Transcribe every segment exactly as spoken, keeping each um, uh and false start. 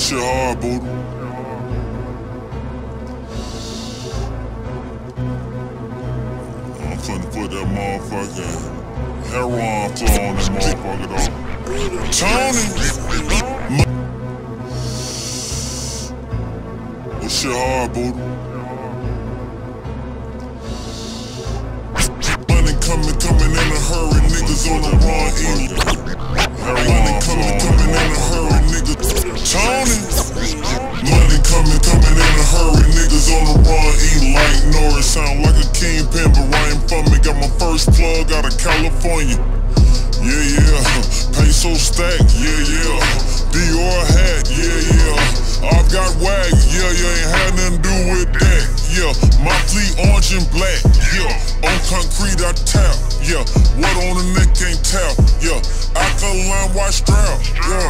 shit hard, boo. I'm finna put that motherfucking heroin flow on that motherfucker though. Tony! This shit hard, boo. Money coming, coming in a hurry, niggas on the run eating. Money coming, coming in a hurry, niggas. Tony! Money coming, coming in a hurry, niggas on the run eating like Norris. Sound like a kingpin, but right from me. Got my first plug out of California. Yeah, yeah. Peso stack, yeah, yeah. Dior hat, yeah, yeah. I've got wag, yeah, yeah. Ain't had nothing to do with that, yeah. My fleet orange and black, yeah. On concrete I tap, yeah. What on the neck can't tap, yeah. Alkaline white strap, yeah.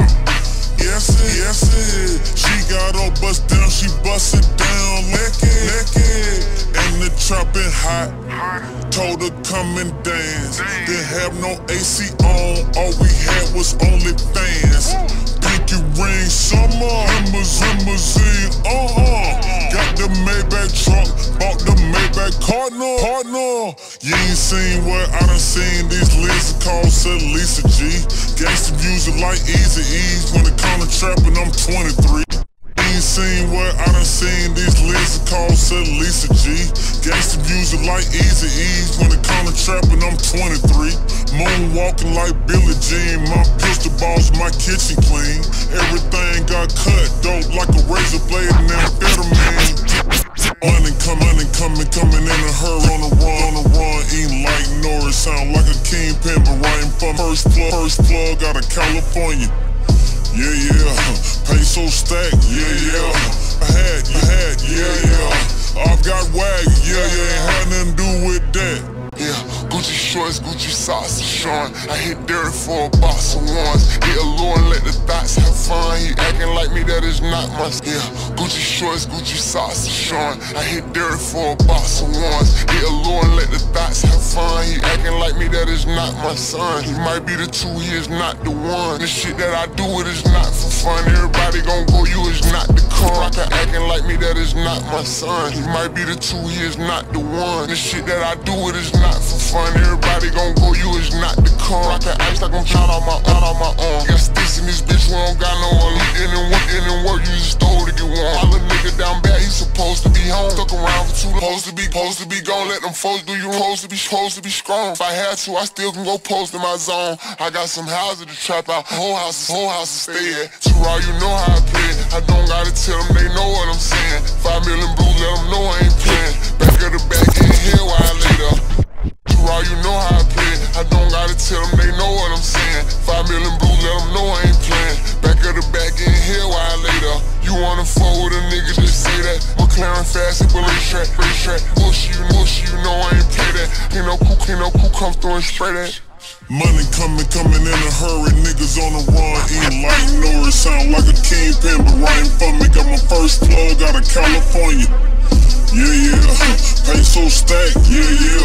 Yes it, yes it. She got all bust down, she bust it down, lick it, lick it. And the trap been hot, told her come and dance. Didn't have no A C on, all we had was only fans. Pinky ring, summer, limousine, uh-uh. Got the Maybach truck, bought the Maybach partner, partner. You ain't seen what I done seen, these lists called Lisa G. Gangsta music like Easy E's, when it come to trapping I'm twenty-three. You ain't seen what I done seen, these lists called Lisa G. Gangsta music like Easy E's, when it come to trapping I'm twenty-three. Moonwalking like Billie Jean, my pistol balls, my kitchen clean. Everything got cut, dope like a razor blade and amphetamine. Money coming, money coming, coming in a hurry, on the run, on the run, eating like Norris. Sound like a kingpin, but right from first plug, first plug out of California. Yeah, yeah. Peso stack, yeah, yeah. I had, I had, yeah, yeah. I've got wag, yeah, yeah. Ain't had nothing to do with that. Yeah, Gucci shorts, Gucci socks, Sean. I hit dirty for a box of ones. Hit a low and let the thoughts have fun. He acting like me, that is not my. Yeah, Gucci shorts, Gucci socks, Sean. I hit dirty for a box of ones. Hit a low and let the thoughts have fun. He acting like me, that is not my son. He might be the two, he is not the one. The shit that I do, it is not for fun. Everybody gon' go, you is not the con. Rocker acting like me, that is not my son. He might be the two, he is not the one. The shit that I do, it is not for fun. Everybody gon' go, you is not the con. Rockin' ice like I'm out on my, out on my arm. Got sticks in this bitch, we don't got no one. In and work, in and work, you just stole to get warm. My little nigga down bad, he supposed to be home. Stuck around for too long, supposed to be, supposed to be gone. Let them folks do you wrong, supposed to be, supposed to be strong. If I had to, I still can go post in my zone. I got some houses to trap out, whole houses, whole houses stay at. T-Raw, you know how I play. I don't gotta tell them, they know what I'm saying. Five million blue, let them know I ain't playing. Back of the back, in here while I later. T-Raw, you know how I play. I don't gotta tell them, they know what I'm saying. Five million blue, let them know I ain't playing. Back of the back, in here while I later. You wanna fuck with a nigga, just say that. McLaren fast, it will race track, race track. Bush you, bush you know I ain't play that. Ain't no cool, ain't no cool, come through and spray that. Money coming, coming in a hurry, niggas on the run, eating like Norris. Sound like a kingpin, but right from me. Got my first plug out of California. Yeah, yeah. Peso stack, yeah, yeah.